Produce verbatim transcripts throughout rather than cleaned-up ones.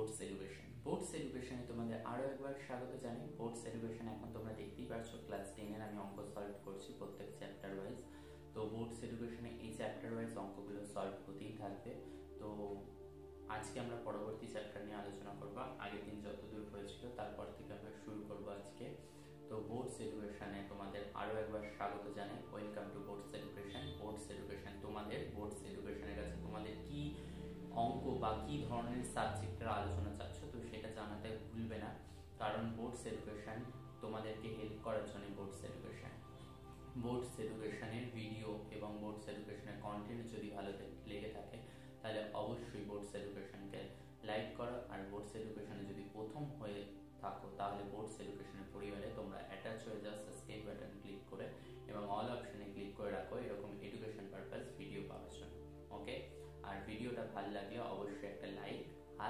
Boards education. Boards এডুকেশনে তোমাদের আরও একবার স্বাগত জানাই। বোর্ডস এডুকেশন এখন তোমরা দেখতেই পাচ্ছ ক্লাস টেনের আমি অঙ্ক সলভ করছি প্রত্যেক চ্যাপ্টার ওয়াইজ। তো বোর্ডস এডুকেশনে এই চ্যাপ্টার ওয়াইজ অঙ্কগুলো সলভ হতেই থাকবে। তো আজকে আমরা পরবর্তী চ্যাপ্টার নিয়ে আলোচনা করবো। আগের দিন যতদূর হয়েছিল তারপর থেকে আমরা শুরু করবো আজকে। তো বোর্ডস এডুকেশনে তোমাদের আরও একবার স্বাগত জানাই। Welcome to boards education. Boards education তোমাদের বোর্ডস এডুকেশনের কাছে তোমাদের কি অঙ্ক বা কি ধরনের সাবজেক্টের আলোচনা চাচ্ছ তো সেটা জানাতে ভুলবে না, কারণ বোর্ডস এডুকেশন তোমাদেরকে হেল্প করার জন্য বোর্ডস এডুকেশন। বোর্ডস এডুকেশনের ভিডিও এবং বোর্ডস এডুকেশনের কন্টেন্ট যদি ভালো লেগে থাকে তাহলে অবশ্যই বোর্ডস এডুকেশনকে লাইক করো। আর বোর্ডস এডুকেশনে যদি প্রথম হয়ে থাকো তাহলে বোর্ডস এডুকেশনের পরিবারে তোমরা অ্যাটাচ হয়ে যাও সাবস্ক্রাইব বাটন ক্লিক করে এবং অল অপশনে ক্লিক করে রাখো এরকম এডুকেশন পারপাস ভিডিও পাওয়ার জন্য। ওকে, আর ভিডিওটা ভালো লাগলে অবশ্যই একটা লাইক আর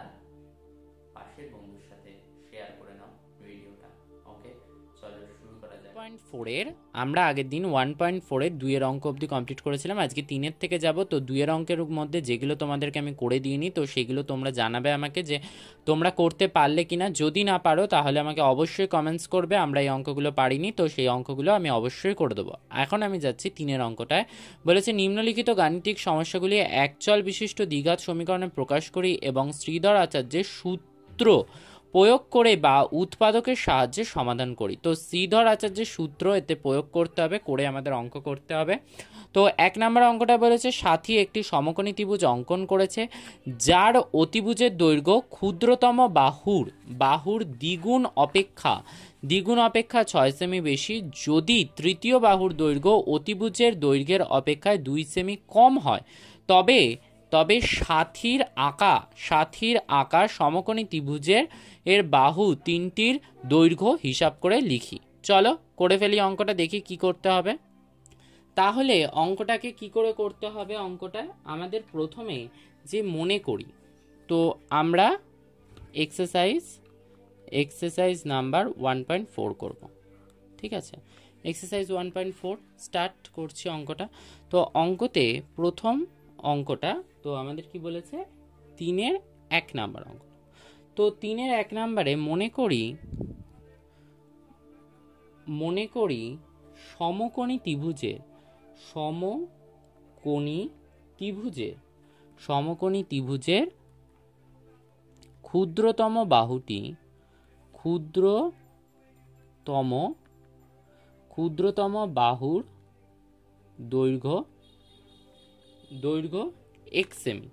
পাশের বন্ধুর সাথে শেয়ার করে নাও ভিডিওটা। ওকে, চলো শুরু করা যাক। পয়েন্ট ফোরের আমরা আগের দিন ওয়ান পয়েন্ট ফোরের দুইয়ের অঙ্ক অবধি কমপ্লিট করেছিলাম। আজকে তিনের থেকে যাব। তো দুইয়ের অঙ্কের মধ্যে যেগুলো তোমাদেরকে আমি করে দিইনি তো সেগুলো তোমরা জানাবে আমাকে যে তোমরা করতে পারলে কিনা। যদি না পারো তাহলে আমাকে অবশ্যই কমেন্টস করবে আমরা এই অঙ্কগুলো পারিনি, তো সেই অঙ্কগুলো আমি অবশ্যই করে দেবো। এখন আমি যাচ্ছি তিনের অঙ্কটায়। বলেছে নিম্নলিখিত গাণিতিক সমস্যাগুলি একচল বিশিষ্ট দ্বিঘাত সমীকরণে প্রকাশ করি এবং শ্রীধর আচার্যের সূত্র প্রয়োগ করে বা উৎপাদকের সাহায্যে সমাধান করি। তো শ্রীধর আচার্যের সূত্র এতে প্রয়োগ করতে হবে, করে আমাদের অঙ্ক করতে হবে। তো এক নম্বর অঙ্কটা বলেছে সাথী একটি সমকোণী ত্রিভুজ অঙ্কন করেছে যার অতিভুজের দৈর্ঘ্য ক্ষুদ্রতম বাহুর বাহুর দ্বিগুণ অপেক্ষা দ্বিগুণ অপেক্ষা ছয় সেমি বেশি যদি তৃতীয় বাহুর দৈর্ঘ্য অতিভুজের দৈর্ঘ্যের অপেক্ষায় দুই সেমি কম হয় তবে তবে সাথীর আঁকা সাথীর আঁকা সমকোণী ত্রিভুজের এর বাহু তিনটির দৈর্ঘ্য হিসাব করে লিখি। চলো করে ফেলি অঙ্কটা, দেখি কি করতে হবে। তাহলে অঙ্কটাকে কি করে করতে হবে? অঙ্কটা আমাদের প্রথমে যে মনে করি, তো আমরা exercise exercise number one point four করব। ঠিক আছে, exercise one point four start করছি অঙ্কটা। তো অঙ্কতে প্রথম অঙ্কটা তো আমাদের কি বলেছে, তিনের এক নাম্বার অঙ্ক। তো তিনের এক নাম্বারে মনে করি মনে করি সমকোণী ত্রিভুজের সমকোণী ত্রিভুজের সমকোণী ত্রিভুজের ক্ষুদ্রতম বাহুটি ক্ষুদ্রতম ক্ষুদ্রতম বাহুর দৈর্ঘ্য দৈর্ঘ্য এক সেমি।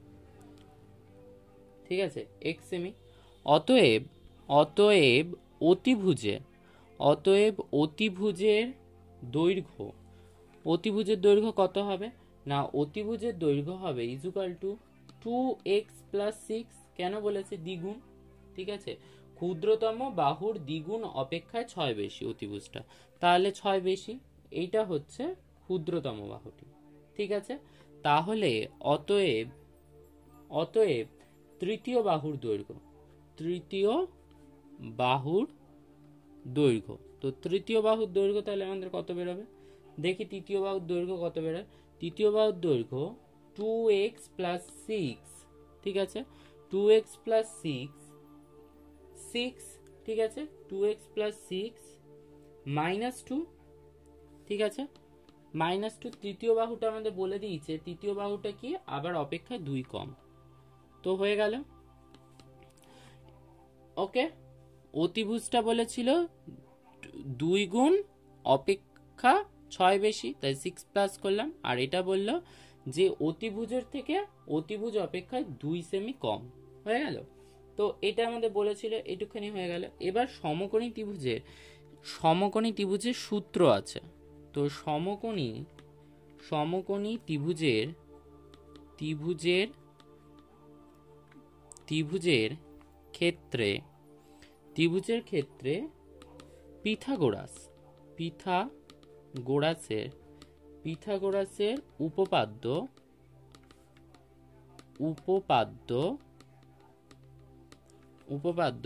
ঠিক আছে, এক সেমি। অতএব অতএব অতিভুজের অতএব অতিভুজের দৈর্ঘ্য অতিভুজের দৈর্ঘ্য কত হবে না, অতিভুজের দৈর্ঘ্য হবে is equal to two x plus six. কেন বলেছে? দ্বিগুণ। ঠিক আছে, ক্ষুদ্রতম বাহুর দ্বিগুণ অপেক্ষায় ছয় বেশি অতিভুজটা, তাহলে ছয় বেশি, এইটা হচ্ছে ক্ষুদ্রতম বাহুটি। ঠিক আছে, তাহলে অতএব অতএব তৃতীয় বাহুর দৈর্ঘ্য তৃতীয় বাহুর দৈর্ঘ্য তো তৃতীয় বাহুর দৈর্ঘ্য তাহলে আমাদের কত বেরোবে? দেখি তৃতীয় বাহুর দৈর্ঘ্য কত বেরোয়। তৃতীয় বাহুর দৈর্ঘ্য টু এক্স প্লাস সিক্স। ঠিক আছে, two x plus six six ঠিক আছে, two x plus six minus two. ঠিক আছে, মাইনাস টু। তৃতীয় বাহুটা আমাদের বলে দিয়েছে তৃতীয় বাহুটা কি, আবার অপেক্ষায় দুই কম, তো হয়ে গেল। ওকে, অতিভুজটা বলেছিল দুই গুণ অপেক্ষা ছয় বেশি, তাই সিক্স প্লাস করলাম। আর এটা বলল যে অতিভুজের থেকে অতিভুজ অপেক্ষায় দুই সেমি কম, হয়ে গেল। তো এটা আমাদের বলেছিল, এটুখানি হয়ে গেল। এবার সমকোণী ত্রিভুজের সমকোণী ত্রিভুজের সূত্র আছে। তো সমকোণী সমকোণী ত্রিভুজের ত্রিভুজের ত্রিভুজের ক্ষেত্রে ত্রিভুজের ক্ষেত্রে পিথাগোরাস পিথাগোরাসের পিথাগোরাসের উপপাদ্য উপপাদ্য উপপাদ্য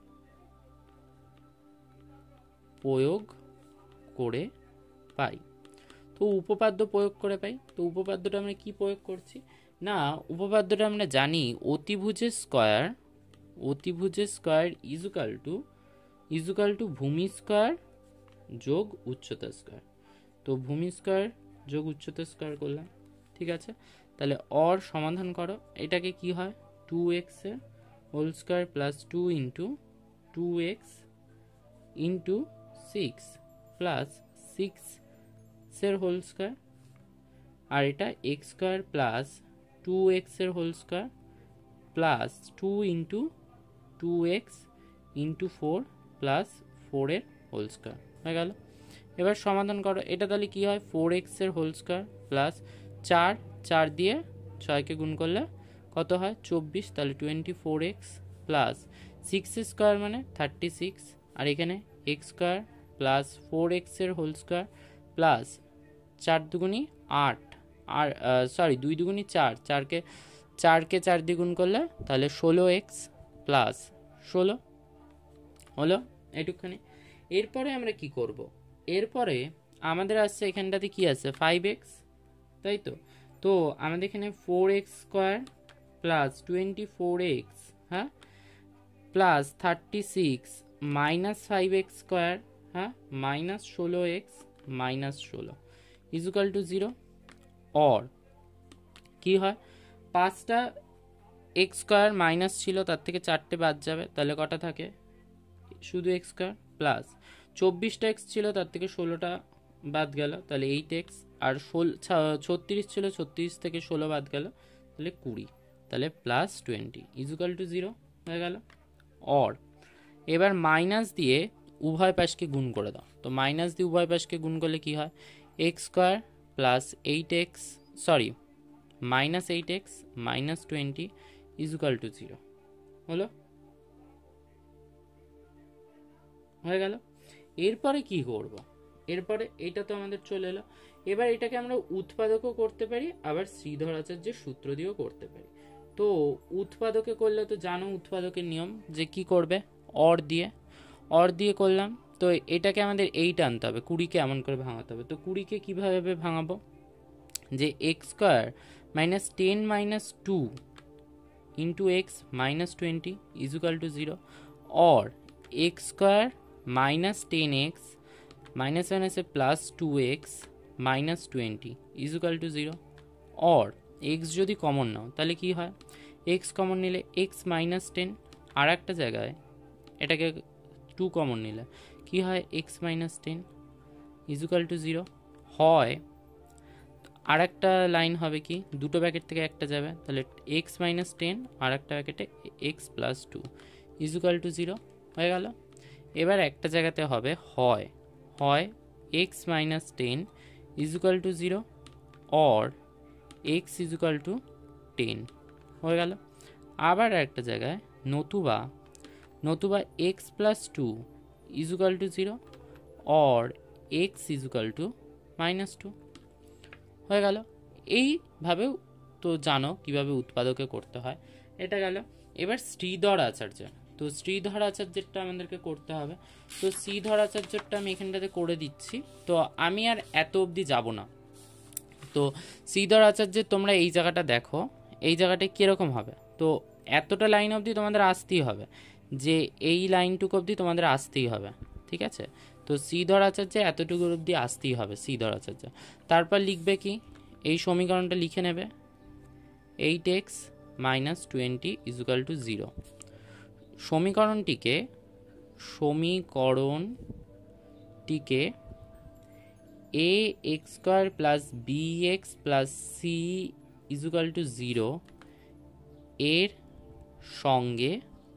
প্রয়োগ করে পাই। তো উপপাদ্য প্রয়োগ করে পাই তো উপপাদ্যটা আমরা কি প্রয়োগ করছি না, উপপাদ্যটা আমরা জানি অতিভুজের স্কয়ার অতিভুজের square is equal to is equal to ভূমি স্কোয়ার যোগ উচ্চতা স্কোয়ার। তো ভূমি স্কোয়ার যোগ উচ্চতা স্কোয়ার করলাম, ঠিক আছে। তাহলে অর সমাধান করো, এটাকে কি হয় টু এক্স এর whole square plus two into two x into six plus six এর হোল স্কোয়ার, আর এটা x square plus two x এর whole square plus two into two x into four plus four এর whole square হয়ে গেল। এবার সমাধান করো, এটা তাহলে কি হয় ফোর এক্স এর হোল স্কোয়ার প্লাস চার চার দিয়ে ছয়কে গুণ করলে কত হয় চব্বিশ, তাহলে twenty four x plus six square মানে থার্টি সিক্স, আর এখানে x square plus four x এর হোল স্কোয়ার প্লাস চার দুগুণি আট, আর সরি দুই দুগুণি চার, চারকে চারকে চার দিয়ে গুণ করলে তাহলে ষোলো এক্স প্লাস ষোলো হলো এটুকখানি। এরপরে আমরা কি করব, এরপরে আমাদের আসছে এখানটাতে কি আছে ফাইভ এক্স, তাই তো। তো আমাদের এখানে four x square plus twenty four x হ্যাঁ plus thirty six minus five x square হ্যাঁ মাইনাস ষোলো এক্স মাইনাস ষোলো ইজুকাল টু জিরো। অর কি হয় পাঁচটা এক্স স্কোয়ার মাইনাস ছিল তার থেকে চারটে বাদ যাবে, তাহলে কটা থাকে শুধু এক্স স্কোয়ার প্লাস চব্বিশটা এক্স ছিল তার থেকে ষোলোটা বাদ গেল, তাহলে এইট এক্স, আর ষোলো ছত্রিশ ছিল ছত্রিশ থেকে ষোলো বাদ গেল তাহলে কুড়ি, তাহলে plus twenty is equal to zero হয়ে গেল। অর এবার মাইনাস দিয়ে উভয় পাশকে গুণ করে দাও, তো মাইনাস দিয়ে উভয় পাশকে গুণ করলে কি হয় x square plus eight x sorry minus eight x minus twenty is equal to zero হলো হয়ে গেল। এরপরে কি করব, এরপরে এটা তো আমাদের চলে এলো, এবার এটাকে আমরা উৎপাদকও করতে পারি আবার শ্রীধর আচার্যের সূত্র দিয়েও করতে পারি। তো উৎপাদকে করলে তো জানো উৎপাদকের নিয়ম যে কি করবে অর দিয়ে, অর দিয়ে করলাম, তো এটাকে আমাদের এইট আনতে হবে, কুড়িকে এমন করে ভাঙাতে হবে। তো কুড়িকে কীভাবে ভাঙাবো, যে x square minus ten minus two into x minus twenty is equal to zero, or x square minus ten x minus মাইনাসে plus two x minus twenty is equal to zero. Or x যদি কমন নাও তাহলে কি হয় x common নিলে x minus ten, আর একটা জায়গায় এটাকে টু কমন নিলে কি হয় x minus ten is equal to zero হয়। আর একটা লাইন হবে কি দুটো ব্র্যাকেট থেকে একটা যাবে, তাহলে এক্স মাইনাস টেন আর একটা ব্র্যাকেটে x plus two is equal to zero হয়ে গেল। এবার একটা জায়গাতে হবে হয় হয় x minus ten is equal to zero or x equal to ten হয়ে গেল। আবার একটা জায়গায় নতুবা নতুবা x plus two is equal to zero or x equal to minus two হয়ে গেল। এইভাবেও তো জানো কিভাবে উৎপাদকে করতে হয়, এটা গেল। এবার শ্রীধর আচার্য, তো শ্রীধর আচার্যেরটা আমাদেরকে করতে হবে, তো শ্রীধর আচার্যটা আমি এখানটাতে করে দিচ্ছি, তো আমি আর এত অবধি যাব না। তো শ্রীধর আচার্যের তোমরা এই জায়গাটা দেখো, এই জায়গাটা কীরকম হবে, তো এতটা লাইন অবধি তোমাদের আসতেই হবে, যে এই লাইনটুকু অবধি তোমাদের আসতেই হবে, ঠিক আছে। তো শ্রীধর আচার্য এতটুকু অবধি আসতেই হবে শ্রীধর আচার্য। তারপর লিখবে কি এই সমীকরণটা লিখে নেবে eight x minus twenty is equal to zero. সমীকরণটিকে সমীকরণটিকে a x square plus B x plus C equal to zero এর সঙ্গে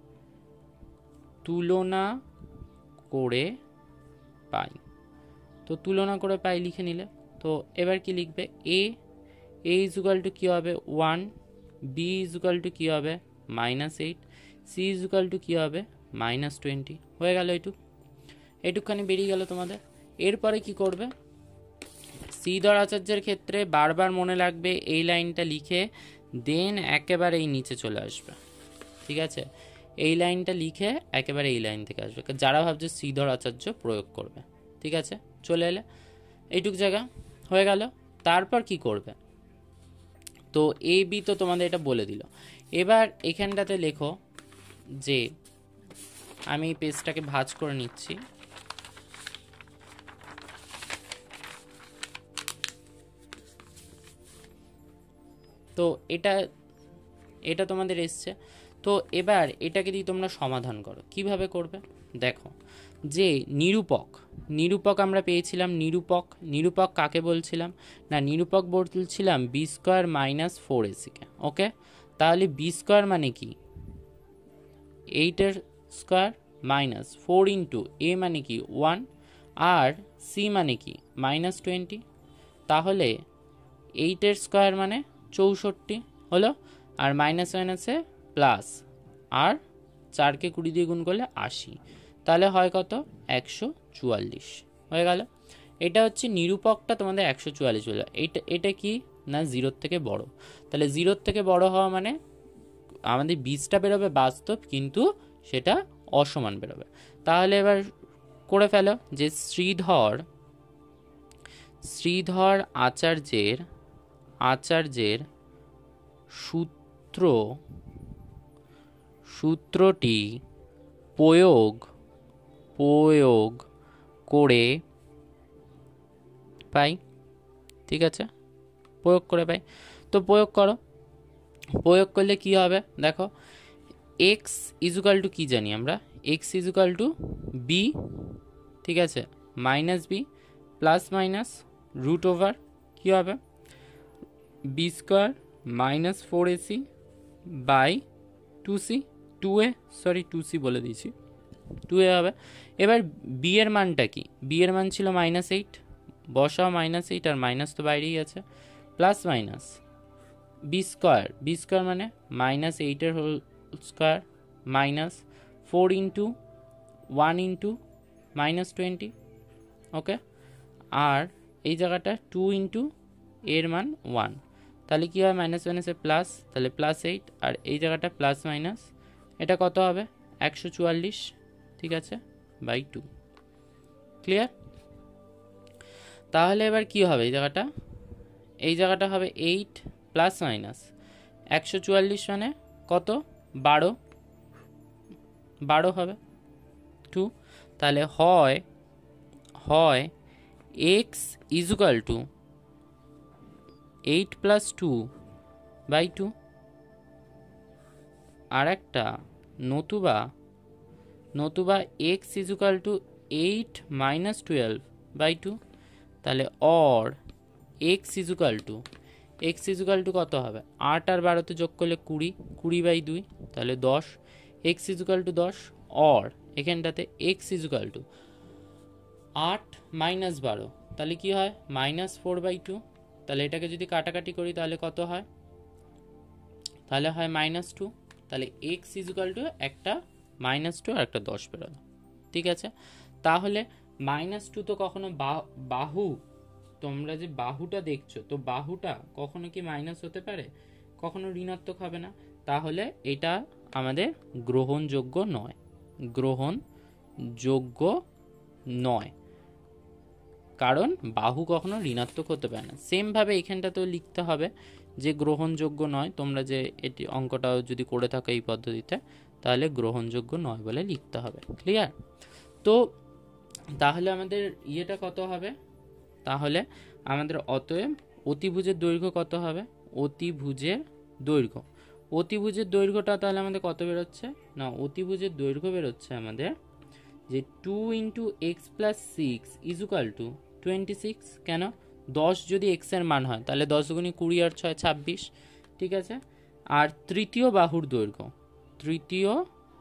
তুলনা করে পাই, তো তুলনা করে পাই লিখে নিলে। তো এবার কি লিখবে এ এ ইজুকাল টু কী হবে ওয়ান, বি ইজুকাল টু কী হবে minus eight, c equal to কী হবে মাইনাস টোয়েন্টি হয়ে গেল। এইটুক এইটুকখানি বেরিয়ে গেল তোমাদের। এরপরে কি করবে শ্রীধর আচার্যের ক্ষেত্রে বারবার মনে রাখবে এই লাইনটা লিখে দেন একেবারে এই নিচে চলে আসবে, ঠিক আছে। এই লাইনটা লিখে একেবারে এই লাইন থেকে আসবে, যারা ভাবছে শ্রীধর আচার্য প্রয়োগ করবে, ঠিক আছে। চলে এলে এইটুক জায়গা হয়ে গেল। তারপর কি করবে, তো এ বি তো তোমাদের এটা বলে দিল। এবার এখানটাতে লেখো যে আমি পেজটাকে ভাঁজ করে নিচ্ছি। তো এটা এটা তোমাদের এসছে। তো এবার এটাকে দিয়ে তোমরা সমাধান করো। কিভাবে করবে দেখো, যে নিরূপক নিরূপক আমরা পেয়েছিলাম, নিরূপক নিরূপক কাকে বলছিলাম না, নিরূপক বলছিলাম বি স্কোয়ার মাইনাস ফোর এসিকে। ওকে, তাহলে বি স্কোয়ার মানে কি এইটের স্কোয়ার মাইনাস ফোর ইন্টু এ মানে কি ওয়ান, আর সি মানে কি মাইনাস টোয়েন্টি। তাহলে এইটের স্কোয়ার মানে চৌষট্টি হলো, আর মাইনাস মাইনাসে প্লাস, আর চারকে কুড়ি দিয়ে গুণ করলে আশি, তাহলে হয় কত একশো চুয়াল্লিশ হয়ে গেল। এটা হচ্ছে নিরূপকটা তোমাদের একশো চুয়াল্লিশ হলো। এটা এটা কি না জিরোর থেকে বড়, তাহলে জিরোর থেকে বড় হওয়া মানে আমাদের বীজটা বেরোবে বাস্তব, কিন্তু সেটা অসমান বেরোবে। তাহলে এবার করে ফেলো যে শ্রীধর শ্রীধর আচার্যের আচার্যের সূত্র সূত্রটি প্রয়োগ প্রয়োগ করে পাই। ঠিক আছে, প্রয়োগ করে পাই। তো প্রয়োগ করো, প্রয়োগ করলে কি হবে দেখো, এক্স ইজুকাল টু কি জানি আমরা, এক্স ইজুকাল টু বি, ঠিক আছে, minus B plus minus root over কী হবে b square minus four AC by two c two a sorry two c বলে দিয়েছি, টু এ হবে। এবার বি এর মানটা কি, বি এর মান ছিল মাইনাস এইট, বসাও মাইনাস এইট, আর মাইনাস তো বাইরেই আছে, plus minus B square, B square মানে মাইনাস এইটের whole square minus four into one into minus twenty. Okay, আর এই জায়গাটা টু ইন্টু এর মান ওয়ান, তাহলে কী হয় মাইনাস মাইনাসে প্লাস, তাহলে প্লাস এইট, আর এই জায়গাটা প্লাস মাইনাস, এটা কত হবে একশো চুয়াল্লিশ, ঠিক আছে, বাই টু। ক্লিয়ার? তাহলে এবার কি হবে এই জায়গাটা, এই জায়গাটা হবে এইট প্লাস মাইনাস একশো চুয়াল্লিশ মানে কত বারো, বারো হবে টু। তাহলে হয় হয় x equal to eight plus two by two, আর একটা নতুবা নতুবা x equal to eight minus twelve by two. তাহলে or x equal to x equal to কত হবে, আট আর বারোতে যোগ করলে কুড়ি, কুড়ি বাই দুই, তাহলে দশ, এক্স ইজুকাল টু দশ। অর এখানটাতে এক্স ইজুকাল টু আট মাইনাস বারো, তাহলে কি হয় মাইনাস ফোর বাই টু। তাহলে এটাকে যদি কাটাকাটি করি তাহলে কত হয়, তাহলে হয় মাইনাস টু। তাহলে এক্স ইজুকাল টু একটা মাইনাস টু আর একটা দশ বেরোলো, ঠিক আছে। তাহলে মাইনাস টু তো কখনো বাহু, তোমরা যে বাহুটা দেখছো তো বাহুটা কখনো কি মাইনাস হতে পারে, কখনো ঋণাত্মক হবে না। তাহলে এটা আমাদের গ্রহণযোগ্য নয়, গ্রহণযোগ্য নয়, কারণ বাহু কখনো ঋণাত্মক হতে পারে না। সেমভাবে এখানটাতেও লিখতে হবে যে গ্রহণযোগ্য নয়, তোমরা যে এটি অঙ্কটাও যদি করে থাকো এই পদ্ধতিতে তাহলে গ্রহণযোগ্য নয় বলে লিখতে হবে। ক্লিয়ার? তো তাহলে আমাদের ইয়েটা কত হবে, তাহলে আমাদের অতএব অতিভুজের দৈর্ঘ্য কত হবে, অতিভুজের দৈর্ঘ্য অতিভুজের দৈর্ঘ্যটা তাহলে আমাদের কত বেরোচ্ছে না, অতিভুজের দৈর্ঘ্য বেরোচ্ছে আমাদের যে two into x plus six is equal to twenty six. কেন, দশ যদি এক্সের মান হয় তাহলে দশ গুণি কুড়ি আর ছয় ছাব্বিশ, ঠিক আছে। আর তৃতীয় বাহুর দৈর্ঘ্য, তৃতীয়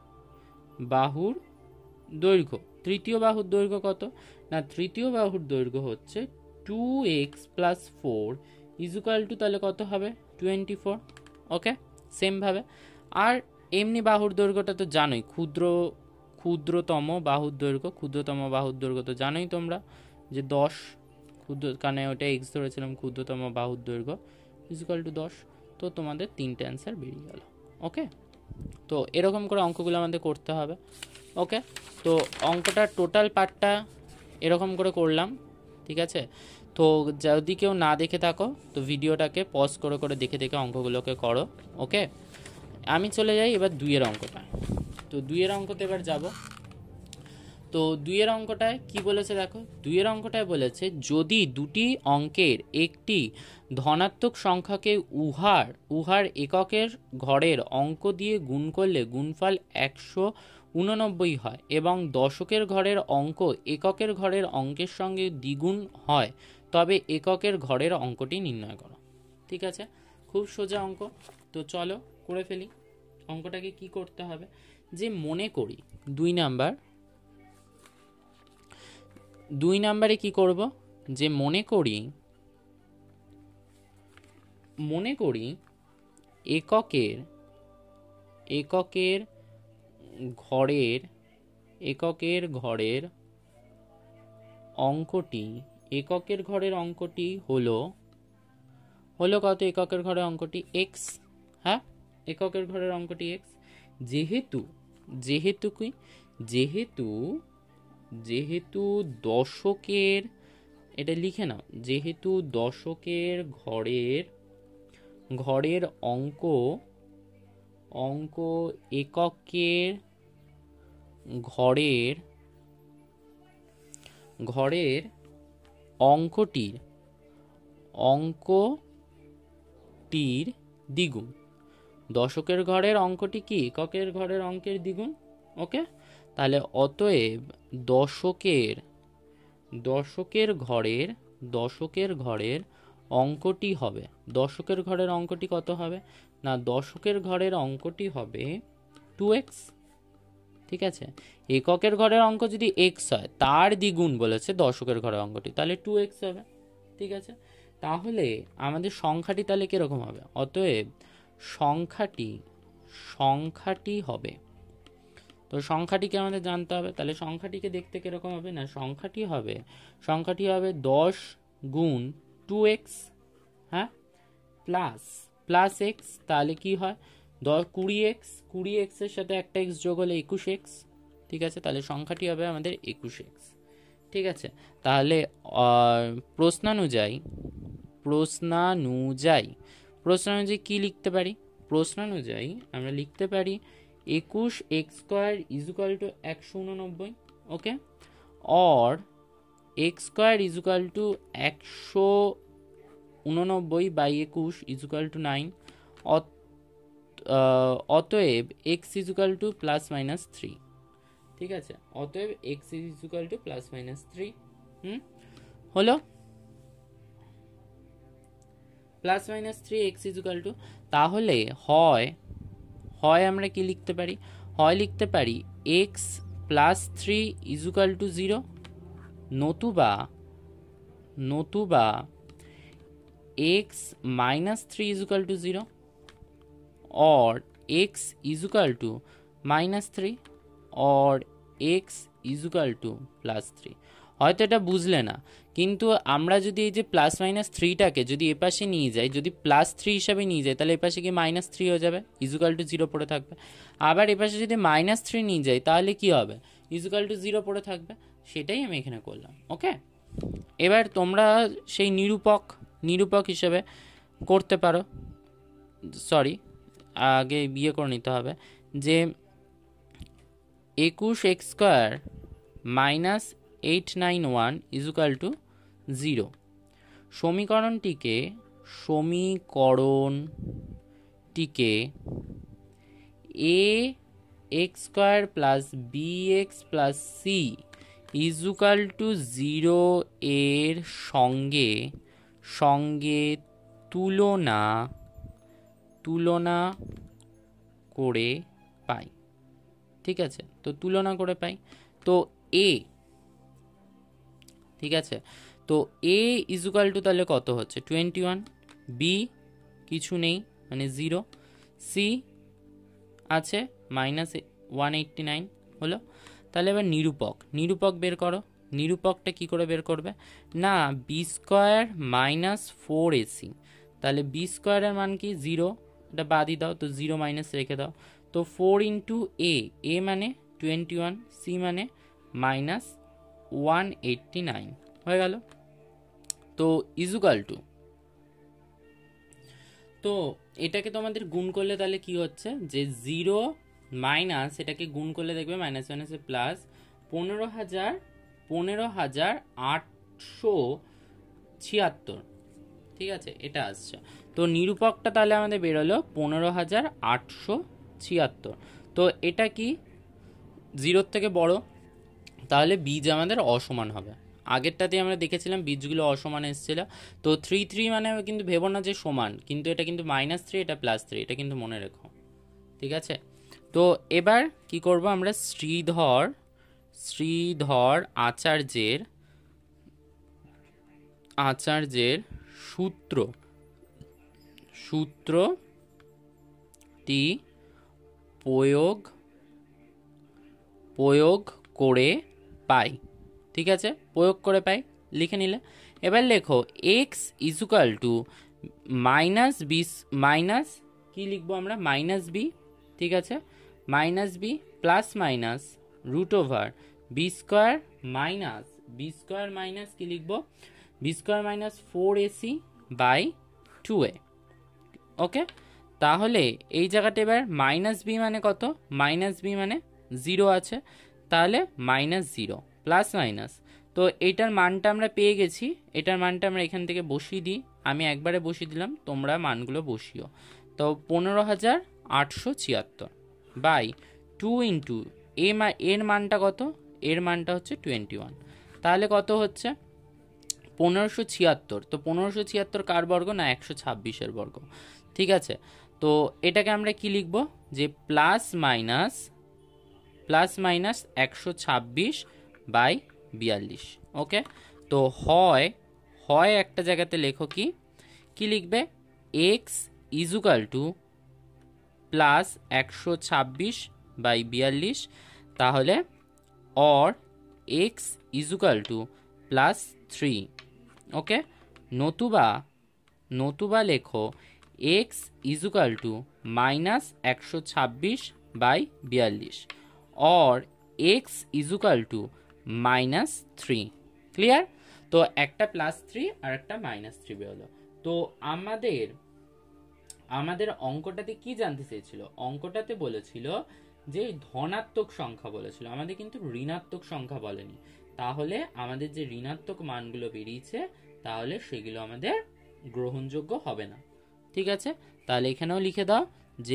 বাহুর দৈর্ঘ্য তৃতীয় বাহুর দৈর্ঘ্য কত না, তৃতীয় বাহুর দৈর্ঘ্য হচ্ছে two x plus four is equal to তাহলে কত হবে টোয়েন্টি ফোর। ওকে, সেমভাবে আর এমনি বাহুর দৈর্ঘ্যটা তো জানোই, ক্ষুদ্র ক্ষুদ্রতম বাহুর দৈর্ঘ্য ক্ষুদ্রতম বাহুর দৈর্ঘ্য তো জানোই তোমরা যে দশ, ক্ষুদ্র কারণে ওটা এক্স ধরেছিলাম, ক্ষুদ্রতম বাহুর দৈর্ঘ্য ইজুকাল টু দশ। তো তোমাদের তিনটে অ্যান্সার বেরিয়ে গেল। ওকে, তো এরকম করে অঙ্কগুলো আমাদের করতে হবে। ওকে, তো অঙ্কটার টোটাল পার্টটা এরকম করে করলাম, ঠিক আছে। তো যদি কেউ না দেখে থাকো তো ভিডিওটাকে পজ করে করে দেখে দেখে অঙ্কগুলোকে করো। ওকে, আমি চলে যাই এবার দুইয়ের অঙ্কটা। তো দুইয়ের অঙ্কতে এবার যাব। তো দুইয়ের অঙ্কটায় কি বলেছে দেখো, দুইয়ের অঙ্কটায় বলেছে যদি দুটি অঙ্কের একটি ধনাত্মক সংখ্যাকে উহার উহার এককের ঘরের অঙ্ক দিয়ে গুণ করলে গুণফল একশো উননব্বই হয় এবং দশকের ঘরের অঙ্ক এককের ঘরের অঙ্কের সঙ্গে দ্বিগুণ হয়, তবে এককের ঘরের অঙ্কটি নির্ণয় করো। ঠিক আছে, খুব সোজা অঙ্ক। তো চলো করে ফেলি। অঙ্কটাকে কি করতে হবে, যে মনে করি দুই নাম্বার দুই নাম্বারে কি করব, যে মনে করি মনে করি এককের এককের ঘরের এককের ঘরের অঙ্কটি এককের ঘরের অঙ্কটি হলো হলো কত, এককের ঘরের অঙ্কটি এক্স। হ্যাঁ, এককের ঘরের অঙ্কটি এক্স। যেহেতু যেহেতু কি যেহেতু যেহেতু দশকের, এটা লিখে নাও, যেহেতু দশকের ঘরের ঘরের অঙ্ক অঙ্ক এককের ঘরের ঘরের অঙ্কটির অঙ্কটির দ্বিগুণ। দশকের ঘরের অঙ্কটি কি এককের ঘরের অঙ্কের দ্বিগুণ। ওকে, তাহলে অতএব দশকের দশকের ঘরের দশকের ঘরের অঙ্কটি হবে, দশকের ঘরের অঙ্কটি কত হবে না, দশকের ঘরের অঙ্কটি হবে টু এক্স। ঠিক আছে, এককের ঘরের অঙ্ক যদি এক্স হয় তার দ্বিগুণ বলেছে দশকের ঘরের অঙ্কটি, তাহলে টু এক্স হবে। ঠিক আছে, তাহলে আমাদের সংখ্যাটি তাহলে কিরকম হবে, অতএব সংখ্যাটি সংখ্যাটি হবে, তো সংখ্যাটিকে আমাদের জানতে হবে। তাহলে সংখ্যাটিকে দেখতে কিরকম হবে না, সংখ্যাটি হবে সংখ্যাটি হবে দশ গুণ টু এক্স, হ্যাঁ, প্লাস প্লাস এক্স, তাহলে কি হয় দশ কুড়ি এক্স, কুড়ি এক্সের সাথে একটা এক্স যোগ হলে একুশ এক্স। ঠিক আছে, তাহলে সংখ্যাটি হবে আমাদের একুশ এক্স। ঠিক আছে, তাহলে প্রশ্নানুযায়ী প্রশ্নানুযায়ী প্রশ্নানুযায়ী কি লিখতে পারি, প্রশ্নানুযায়ী আমরা লিখতে পারি একুশ x square is equal to একশো উননব্বই। Okay, or x square is equal to একশো উননব্বই বাই একুশ ইজ ইকুয়াল টু নাইন। অতএব x is equal to plus minus three. ঠিক আছে, অতএব x is equal to plus minus three. হুম, হলো plus minus three x is equal to, তাহলে হয় হয় আমরা কি লিখতে পারি, হয় লিখতে পারি x plus three is equal to zero, নতুবা নতুবা x minus three is equal to zero, or x is equal to minus three or x is equal to plus three. হয়তো এটা বুঝলে না, কিন্তু আমরা যদি এই যে প্লাস মাইনাস থ্রিটাকে যদি এপাশে নিয়ে যাই, যদি প্লাস থ্রি হিসাবে নিয়ে যাই, তাহলে এপাশে কি মাইনাস থ্রি হয়ে যাবে, ইজুকাল টু জিরো পড়ে থাকবে। আবার এপাশে যদি মাইনাস থ্রি নিয়ে যাই তাহলে কি হবে, ইজুকাল টু জিরো পড়ে থাকবে। সেটাই আমি এখানে করলাম। ওকে, এবার তোমরা সেই নিরূপক নিরূপক হিসেবে করতে পারো, সরি আগে বিয়ে করে নিতে হবে, যে একুশ x square minus eight nine one is equal to zero. সমীকরণটিকে সমীকরণটিকে a x square plus B x plus C equal to zero এর সঙ্গে সঙ্গে তুলনা তুলনা করে পাই। ঠিক আছে, তো তুলনা করে পাই, তো এ, ঠিক আছে, তো এ ইজুকাল টু তাহলে কত হচ্ছে টোয়েন্টি ওয়ান, বি কিছু নেই মানে জিরো, সি আছে মাইনাস ওয়ান এইটটি নাইন হলো। তাহলে এবার নিরূপক নিরূপক বের করো। নিরূপকটা কি করে বের করবে না, b square minus four AC, তাহলে বি স্কোয়ারের মান কি জিরো, এটা বাদই দাও, তো জিরো মাইনাস রেখে দাও, তো ফোর ইন্টু এ, এ মানে টোয়েন্টি ওয়ান, সি মানে মাইনাস ওয়ান এইটটি নাইন হয়ে গেল। তো ইজুকাল টু, তো এটাকে তোমাদের গুণ করলে তাহলে কি হচ্ছে যে জিরো মাইনাস, এটাকে গুণ করলে দেখবে মাইনাস মাইনাসে প্লাস, পনেরো হাজার পনেরো হাজার আটশো ছিয়াত্তর। ঠিক আছে, এটা আসছে। তো নিরূপকটা তাহলে আমাদের বেরোলো পনেরো হাজার আটশো ছিয়াত্তর। তো এটা কি জিরোর থেকে বড়, তাহলে বীজ আমাদের অসমান হবে। আগেরটাতে আমরা দেখেছিলাম বীজগুলো অসমান এসেছিল। তো থ্রি থ্রি মানে কিন্তু ভেবো না যে সমান, কিন্তু এটা কিন্তু মাইনাস থ্রি, এটা প্লাস থ্রি, এটা কিন্তু মনে রেখো। ঠিক আছে, তো এবার কি করব আমরা, শ্রীধর শ্রীধর আচার্যের আচার্যের সূত্র সূত্রটি প্রয়োগ প্রয়োগ করে পাই। ঠিক আছে, প্রয়োগ করে পাই লিখে নিলে। এবার লেখো এক্স ইজুকাল টু মাইনাস বিস মাইনাস কি লিখবো আমরা, মাইনাস বি। ঠিক আছে, minus B plus minus root over b square minus B square minus কি লিখবো, b square minus four AC by two a. Okay, তাহলে এই জায়গাটা এবার মাইনাস বি মানে কত, মাইনাস বি মানে জিরো আছে, তাহলে মাইনাস জিরো প্লাস মাইনাস। তো এইটার মানটা আমরা পেয়ে গেছি, এটার মানটা আমরা এখান থেকে বসিয়ে দিই। আমি একবারে বসিয়ে দিলাম, তোমরা মানগুলো বসিও। তো পনেরো হাজার আটশো ছিয়াত্তর বাই টু ইন্টু এ মা এর মানটা কত, এর মানটা হচ্ছে টোয়েন্টি ওয়ান। তাহলে কত হচ্ছে পনেরোশো ছিয়াত্তর। তো পনেরোশো ছিয়াত্তর কার বর্গ না, একশো ছাব্বিশের বর্গ। ঠিক আছে, তো এটাকে আমরা কি লিখব, যে প্লাস মাইনাস প্লাস মাইনাস একশো ছাব্বিশ বাই বিয়াল্লিশ। ওকে, তো হয় হয় একটা জায়গাতে লেখো কি কি লিখবে, এক্স ইজুকাল টু প্লাস একশো ছাব্বিশ বাই বিয়াল্লিশ, তাহলে or x equal to plus three. Okay, নতুবা নতুবা লেখো এক্স ইজুকাল টু মাইনাস একশো ছাব্বিশ বাই বিয়াল্লিশ or x equal to minus three. Clear? তো একটা প্লাস থ্রি আর একটা মাইনাস থ্রি বেরোলো। তো আমাদের আমাদের অঙ্কটাতে কি জানতে চেয়েছিল, অঙ্কটাতে বলেছিল যে ধনাত্মক সংখ্যা বলেছিল, আমাদের কিন্তু ঋণাত্মক সংখ্যা বলেনি। তাহলে আমাদের যে ঋণাত্মক মানগুলো বেরিয়েছে তাহলে সেগুলো আমাদের গ্রহণযোগ্য হবে না। ঠিক আছে, তাহলে এখানেও লিখে দাও যে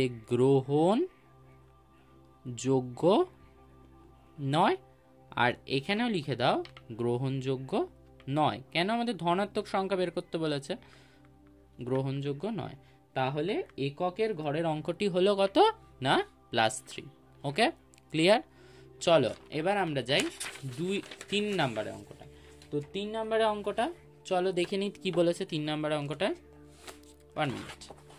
গ্রহণযোগ্য নয়, আর এখানেও লিখে দাও গ্রহণযোগ্য নয়। কেন, আমাদের ধনাত্মক সংখ্যা বের করতে বলেছে, গ্রহণযোগ্য নয়। তাহলে এককের ঘরের অঙ্কটি হলো কত না, প্লাস থ্রি। ওকে, ক্লিয়ার? চলো এবার আমরা যাই দুই তিন নাম্বারের অঙ্কটা। তো তিন নাম্বারের অঙ্কটা চলো দেখে নিই কি বলেছে তিন নাম্বারের অঙ্কটা। One minute.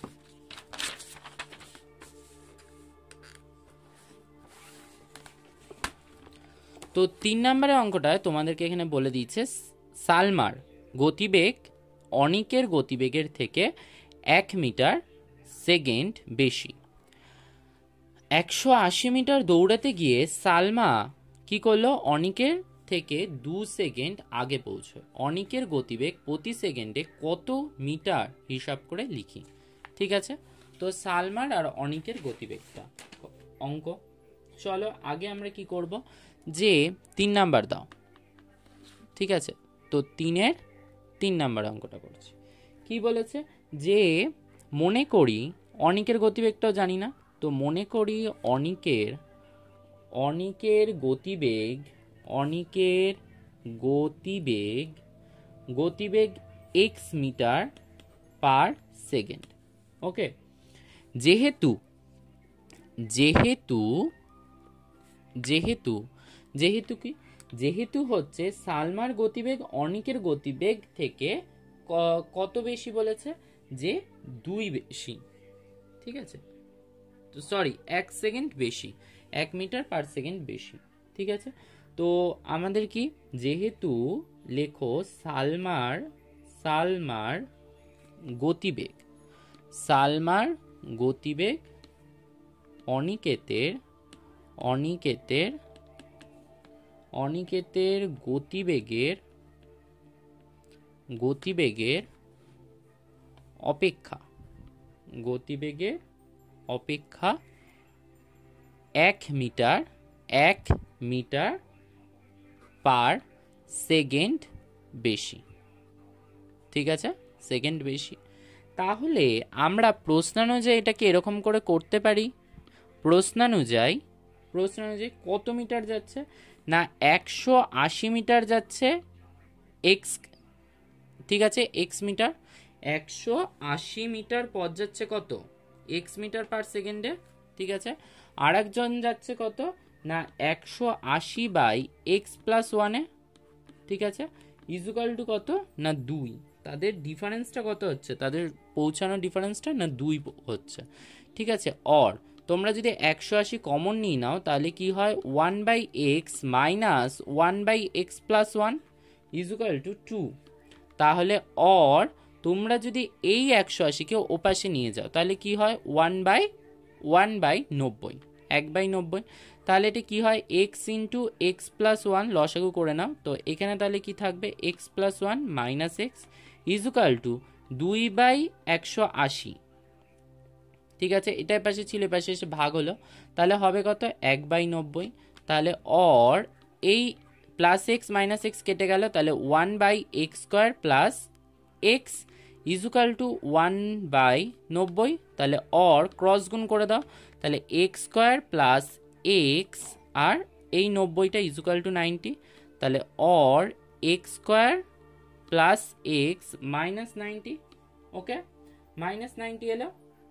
তো তিন নাম্বারের অঙ্কটায় তোমাদেরকে এখানে বলে দিয়েছে সালমার গতিবেগ অনিকের গতিবেগের থেকে এক মিটার সেকেন্ড বেশি। একশো আশি মিটার দৌড়াতে গিয়ে সালমা কি করলো, অনিকের থেকে দু সেকেন্ড আগে পৌঁছয়। অনিকের গতিবেগ প্রতি সেকেন্ডে কত মিটার হিসাব করে লিখি। ঠিক আছে, তো সালমার আর অনিকের গতিবেগটা অঙ্ক। চলো আগে আমরা কি করব, যে তিন নাম্বার দাও। ঠিক আছে, তো তিনের তিন নাম্বার অঙ্কটা করছি। কি বলেছে, যে মনে করি অনিকের গতিবেগটাও জানি না, তো মনে করি অনিকের অনিকের গতিবেগ অনিকের গতিবেগ গতিবেগ x metre per second. Okay, যেহেতু যেহেতু যেহেতু যেহেতু কি যেহেতু হচ্ছে সালমার গতিবেগ অনিকের গতিবেগ থেকে কত বেশি বলেছে, যে দুই বেশি। ঠিক আছে, তো সরি এক সেকেন্ড বেশি, এক মিটার পার সেকেন্ড বেশি। ঠিক আছে, তো আমাদের কি, যেহেতু লেখো সালমার সালমার গতিবেগ সালমার গতিবেগ অনিকেতের অনিকেতের অনিকেতের গতিবেগের গতিবেগের অপেক্ষা গতিবেগের অপেক্ষা এক মিটার এক মিটার পার সেকেন্ড বেশি। ঠিক আছে, সেকেন্ড বেশি। তাহলে আমরা প্রশ্নানুযায়ী এটাকে এরকম করে করতে পারি, প্রশ্নানুযায়ী প্রশ্নানুযায়ী কত মিটার যাচ্ছে না একশো আশি মিটার যাচ্ছে এক্স, ঠিক আছে, এক্স মিটার, একশো আশি মিটার পথ যাচ্ছে কত এক্স মিটার পার সেকেন্ডে। ঠিক আছে, আর একজন যাচ্ছে কত না একশো আশি বাই এক্স প্লাস ওয়ানে। ঠিক আছে, ইজুকাল টু কত না দুই। তাদের ডিফারেন্সটা কত হচ্ছে, তাদের পৌঁছানোর ডিফারেন্সটা না দুই হচ্ছে। ঠিক আছে, অর তোমরা যদি একশো আশি কমন নিয়ে নাও তাহলে কি হয় one by x minus one by x plus one is equal to two. তাহলে অর তোমরা যদি এই একশো আশিকে ওপাশে নিয়ে যাও তাহলে কি হয় ওয়ান বাই ওয়ান বাই নব্বই, এক বাই নব্বই। তাহলে এটা কি হয় x into x plus one, লসাগু করে নাও। তো এখানে তাহলে কি থাকবে x plus one minus x equal to দুই বাই একশো আশি। ঠিক আছে, এটার পাশে ছিল, পাশে এসে ভাগ হলো, তাহলে হবে কত এক বাই নব্বই। তাহলে অর এই প্লাস এক্স মাইনাস এক্স কেটে গেল, তাহলে one by x square plus x equal to one by নব্বই। তাহলে অর ক্রস গুণ করে দাও, তাহলে এক্স স্কোয়ার প্লাস এক্স আর এই নব্বইটা ইজুকাল টু নাইনটি। তাহলে or x square plus x minus ninety. Okay, minus ninety এলো।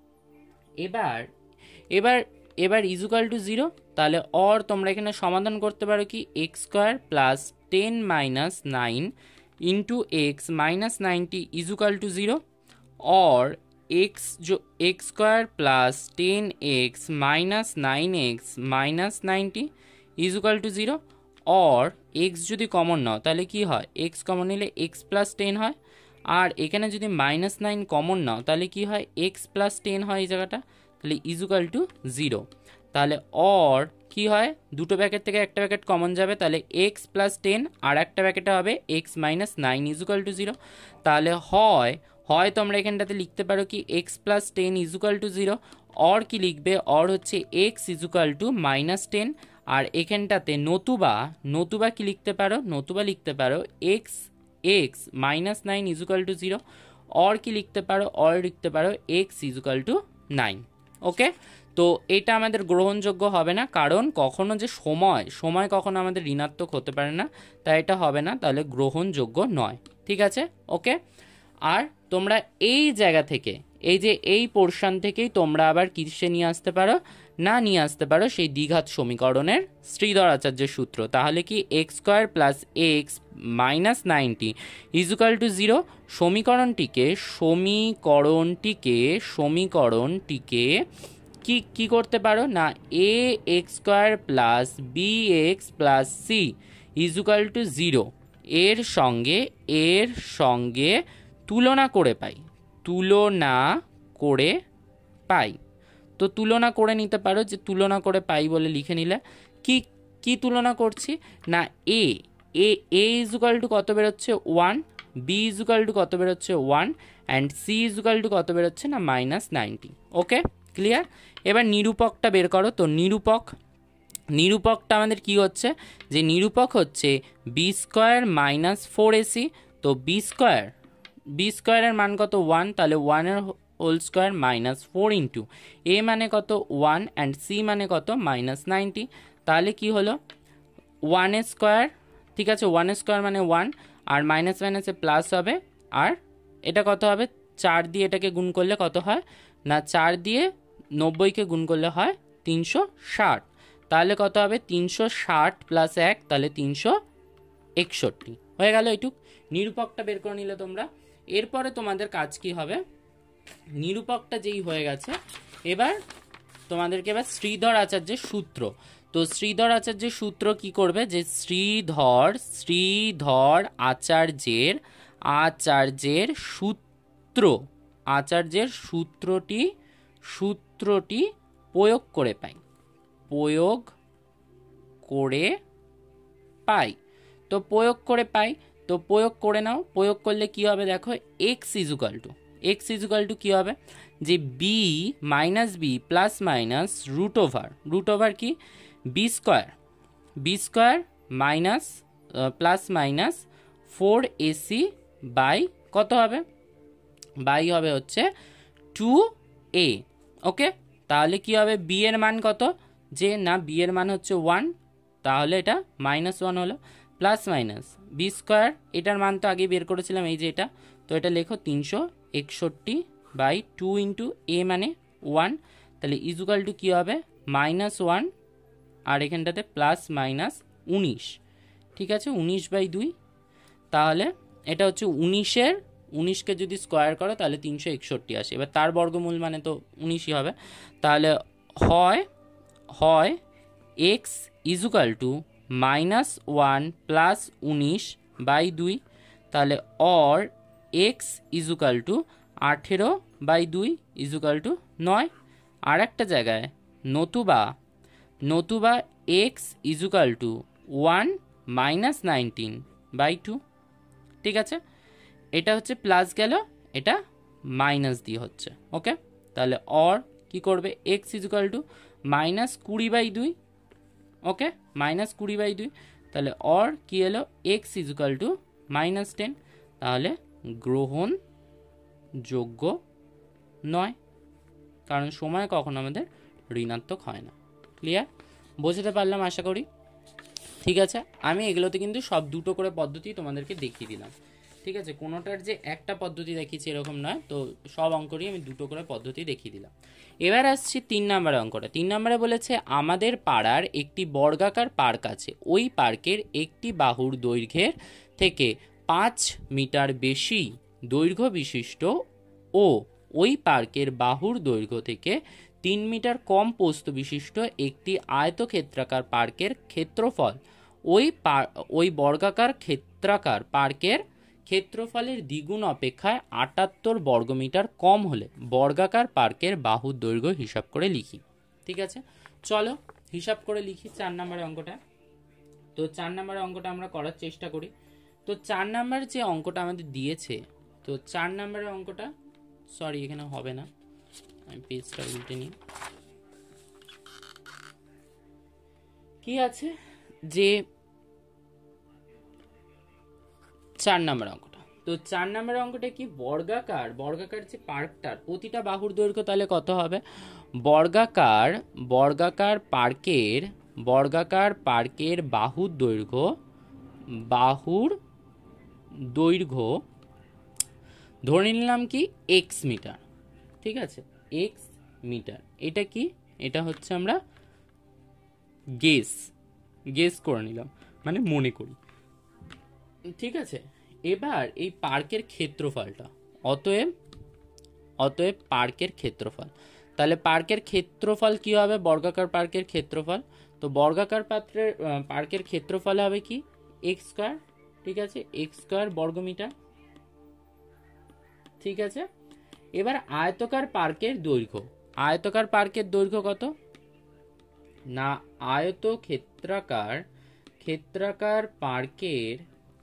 এবার এবার এবার ইজুকাল টু জিরো। তাহলে অর তোমরা এখানে সমাধান করতে পারো কি x square plus ten minus nine into x minus ninety is equal to zero. Or x जो x square plus ten x minus nine x minus ninety is equal to zero. और x যদি কমন নাও তাহলে কি হয় एक्स কমন নিলে x plus ten হয়, আর এখানে যদি মাইনাস নাইন কমন নাও তাহলে কি হয় एक्स প্লাস টেন হয় এই জায়গাটা, তাহলে ইজুকাল টু জিরো। তাহলে অর কি হয় দুটো ব্র্যাকেট থেকে একটা ব্র্যাকেট কমন যাবে, তাহলে एक्स প্লাস টেন আর একটা ব্র্যাকেটে হবে x minus nine equal to zero. তাহলে হয় হয় তোমরা এখানটাতে লিখতে পারো কি x plus ten is equal to zero, or কি লিখবে অর হচ্ছে x equal to minus ten, আর এখানটাতে নতুবা নতুবা কি লিখতে পারো নতুবা লিখতে পারো x x minus nine equal to zero, or কি লিখতে পারো অর লিখতে পারো x equal to nine. Okay, তো এটা আমাদের গ্রহণযোগ্য হবে না, কারণ কখনো যে সময় সময় কখনো আমাদের ঋণাত্মক হতে পারে না, তাই এটা হবে না, তাহলে গ্রহণযোগ্য নয়। ঠিক আছে, ওকে। আর তোমরা এই জায়গা থেকে এই যে এই পোর্শন থেকেই তোমরা আবার কিসে নিয়ে আসতে পারো না নিয়ে আসতে পারো সেই দ্বিঘাত সমীকরণের শ্রীধর আচার্যের সূত্র। তাহলে কি x square plus x minus ninety is equal to zero. সমীকরণটিকে সমীকরণটিকে সমীকরণটিকে কি কি করতে পারো না এ x square plus B x plus C equal to zero এর সঙ্গে এর সঙ্গে তুলনা করে পাই তুলনা করে পাই তো তুলনা করে নিতে পারো, যে তুলনা করে পাই বলে লিখে নিলে কি কি তুলনা করছি না এ এ এ ইজুকাল টু কত বেরোচ্ছে ওয়ান, বি ইজুকাল টু কত বেরোচ্ছে one, and C equal to কত বেরোচ্ছে না মাইনাস নাইনটি। ওকে, ক্লিয়ার। এবার নিরূপকটা বের করো। তো নিরূপক নিরূপকটা আমাদের কি হচ্ছে যে নিরূপক হচ্ছে B square minus four AC. তো বি স্কোয়ার বি স্কোয়ারের মান কত ওয়ান, তাহলে ওয়ানের whole square minus four into এ মানে কত ওয়ান অ্যান্ড সি মানে কত মাইনাস নাইনটি। তাহলে কি হলো ওয়ানের স্কোয়ার, ঠিক আছে, ওয়ানের স্কোয়ার মানে ওয়ান, আর মাইনাস মাইনাসে প্লাস হবে, আর এটা কত হবে চার দিয়ে এটাকে গুণ করলে কত হয় না চার দিয়ে নব্বইকে গুণ করলে হয় তিনশো ষাট। তাহলে কত হবে তিনশো ষাট প্লাস এক, তাহলে তিনশো একষট্টি হয়ে গেল। এইটুক নিরূপকটা বের করে নিলে তোমরা। এরপরে তোমাদের কাজ কি হবে, নিরূপকটা যেই হয়ে গেছে এবার তোমাদেরকে এবার শ্রীধর আচার্যের সূত্র। তো শ্রীধর আচার্যের সূত্র কি করবে যে শ্রীধর শ্রীধর আচার্যের আচার্যের সূত্র আচার্যের সূত্রটি সূত্রটি প্রয়োগ করে পাই প্রয়োগ করে পাই তো প্রয়োগ করে পাই তো প্রয়োগ করে নাও। প্রয়োগ করলে কি হবে দেখো X equal to x equal to কী হবে, যে B minus B plus minus root over, root over কি B square, B square minus plus minus four AC by কত হবে, বাই হবে হচ্ছে টু এ। ওকে, তাহলে কি হবে, বি এর মান কত, যে না বি এর মান হচ্ছে ওয়ান, তাহলে এটা মাইনাস ওয়ান হলো, প্লাস মাইনাস বি স্কোয়ার, এটার মান তো আগে বের করেছিলাম এই যে এটা, তো এটা লেখো তিনশো একষট্টি বাই টু ইন্টু এ মানে ওয়ান, তাহলে ইজুকাল টু কী হবে মাইনাস ওয়ান, আর এখানটাতে প্লাস মাইনাস উনিশ, ঠিক আছে, উনিশ বাই দুই, তাহলে এটা হচ্ছে উনিশের, উনিশকে যদি স্কোয়ার করো তাহলে তিনশো একষট্টি আসে, এবার তার বর্গমূল মানে তো উনিশই হবে, তাহলে হয় হয় x equal to minus one plus উনিশ বাই দুই, তাহলে অর এক্স ইজুকাল টু আঠেরো বাই দুই ইজুকাল টু নয়, আর একটা জায়গায় নতুবা নতুবা x equal to one minus nineteen by two, ঠিক আছে, এটা হচ্ছে প্লাস গেল, এটা মাইনাস দিয়ে হচ্ছে। ওকে, তাহলে অর কি করবে এক্স ইজুকাল টু মাইনাস কুড়ি বাই দুই, ওকে, মাইনাস কুড়ি বাই দুই, তাহলে অর কি এলো X equal to minus ten, তাহলে গ্রহণযোগ্য নয়, কারণ সময় কখনো আমাদের ঋণাত্মক হয় না। ক্লিয়ার, বোঝাতে পারলাম আশা করি। ঠিক আছে, আমি এগুলোতে কিন্তু সব দুটো করে পদ্ধতি তোমাদেরকে দেখিয়ে দিলাম, ঠিক আছে, কোনোটার যে একটা পদ্ধতি দেখিয়েছি এরকম নয়, তো সব অঙ্করই আমি দুটো করে পদ্ধতি দেখিয়ে দিলাম। এবার আসছি তিন নম্বরের অঙ্কটা। তিন নম্বরে বলেছে আমাদের পাড়ার একটি বর্গাকার পার্ক আছে, ওই পার্কের একটি বাহুর দৈর্ঘ্যের থেকে পাঁচ মিটার বেশি দৈর্ঘ্য বিশিষ্ট ও ওই পার্কের বাহুর দৈর্ঘ্য থেকে তিন মিটার কম প্রস্থ বিশিষ্ট একটি আয়তক্ষেত্রাকার পার্কের ক্ষেত্রফল ওই ওই বর্গাকার ক্ষেত্রাকার পার্কের ক্ষেত্রফলের দ্বিগুণ অপেক্ষায় আটাত্তর বর্গমিটার কম হলে বর্গাকার পার্কের বাহুর দৈর্ঘ্য হিসাব করে লিখি। ঠিক আছে, চলো হিসাব করে লিখি চার নম্বরের অঙ্কটা। তো চার নম্বরের অঙ্কটা আমরা করার চেষ্টা করি। তো চার নম্বর যে অঙ্কটা আমাদের দিয়েছে, তো চার নম্বরের অঙ্কটা, সরি এখানে হবে না, আমি পেজটা উল্টে নিই। কি আছে যে চার নম্বর অঙ্কটা, তো চার নম্বর অঙ্কটা কি বর্গাকার, বর্গাকার যে পার্কটার প্রতিটা বাহুর দৈর্ঘ্য তাহলে কত হবে, বর্গাকার বর্গাকার পার্কের বর্গাকার পার্কের বাহুর দৈর্ঘ্য বাহুর দৈর্ঘ্য ধরে নিলাম কি এক্স মিটার, ঠিক আছে, এক্স মিটার, এটা কি, এটা হচ্ছে আমরা গেস গেস করে নিলাম, মানে মনে করি, ঠিক আছে। এবার এই পার্কের ক্ষেত্রফলটা, অতএব অতএব পার্কের ক্ষেত্রফল, তাহলে পার্কের ক্ষেত্রফল কি হবে, বর্গাকার পার্কের ক্ষেত্রফল, তো বর্গাকার পাত্রের পার্কের ক্ষেত্রফল হবে কি এক্স স্কোয়ার, ঠিক আছে, এক্স স্কোয়ার বর্গমিটার, ঠিক আছে। এবার আয়তকার পার্কের দৈর্ঘ্য, আয়তকার পার্কের দৈর্ঘ্য কত না, আয়ত ক্ষেত্রাকার ক্ষেত্রাকার পার্কের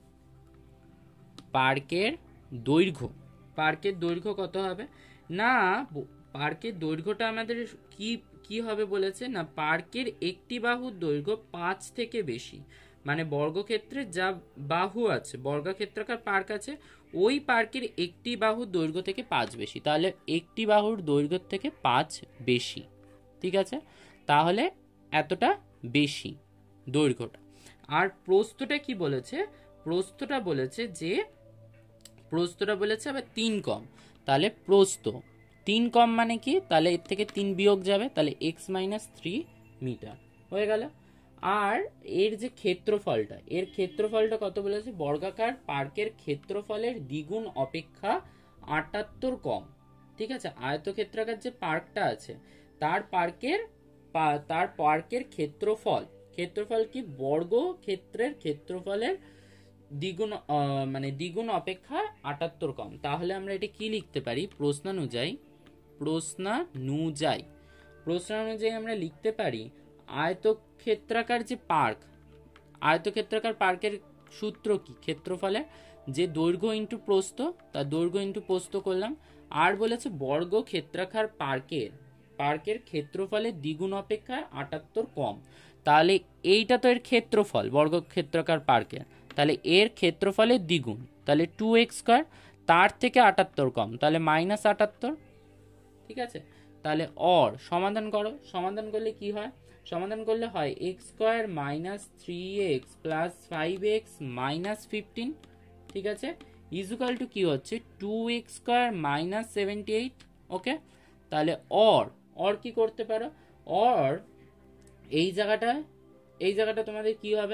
পার্কের দৈর্ঘ্য, পার্কের দৈর্ঘ্য কত হবে না, পার্কের দৈর্ঘ্যটা আমাদের কি কি হবে বলেছে না, পার্কের একটি বাহুর দৈর্ঘ্য পাঁচ থেকে বেশি, মানে বর্গক্ষেত্রে যা বাহু আছে, বর্গক্ষেত্রাকার পার্ক আছে, ওই পার্কের একটি বাহুর দৈর্ঘ্য থেকে পাঁচ বেশি, তাহলে একটি বাহুর দৈর্ঘ্য থেকে পাঁচ বেশি, ঠিক আছে, তাহলে এতটা বেশি দৈর্ঘ্যটা। আর প্রস্থটা কি বলেছে, প্রস্থটা বলেছে যে প্রস্থটা বলেছে আবার তিন কম, তাহলে প্রস্থ তিন কম মানে কি, তাহলে এর থেকে তিন বিয়োগ যাবে, তাহলে এক্স মাইনাস থ্রি মিটার হয়ে গেল। আর এর যে ক্ষেত্রফলটা, এর ক্ষেত্রফলটা কত বলেছে, বর্গাকার পার্কের ক্ষেত্রফলের দ্বিগুণ অপেক্ষা আটাত্তর কম, ঠিক আছে, আয়তক্ষেত্রাকার যে পার্কটা আছে তার পার্কের তার পার্কের ক্ষেত্রফল, ক্ষেত্রফল কি বর্গ ক্ষেত্রের ক্ষেত্রফলের দ্বিগুণ, মানে দ্বিগুণ অপেক্ষা আটাত্তর কম, তাহলে আমরা এটা কি লিখতে পারি, প্রশ্নানুযায়ী প্রশ্নানুযায়ী প্রশ্নানুযায়ী আমরা লিখতে পারি আয়তক্ষেত্রাকার যে পার্ক, আয়তক্ষেত্রাকার পার্কের সূত্র কি, ক্ষেত্রফলে যে দৈর্ঘ্য ইন্টু প্রস্থ, তার দৈর্ঘ্য ইন্টু প্রস্থ করলাম, আর বলেছে বর্গ ক্ষেত্রাকার পার্কের পার্কের ক্ষেত্রফলের দ্বিগুণ অপেক্ষা আটাত্তর কম। তাহলে এইটা তো এর ক্ষেত্রফল বর্গ ক্ষেত্রাকার পার্কের, তাহলে এর ক্ষেত্রফলের দ্বিগুণ, তাহলে টু এক্স স্কোয়ার, তার থেকে আটাত্তর কম, তাহলে মাইনাস আটাত্তর। ঠিক আছে, তাহলে অর সমাধান করো, সমাধান করলে কি হয়, সমাধান করলে হয় x square minus three X plus five X minus fifteen. ঠিক আছে, ইজুকাল টু কি হচ্ছে two X square minus seventy eight. Okay, তাহলে অর অর কি করতে পারো, অর এই জায়গাটা এই জায়গাটা তোমাদের কি হবে,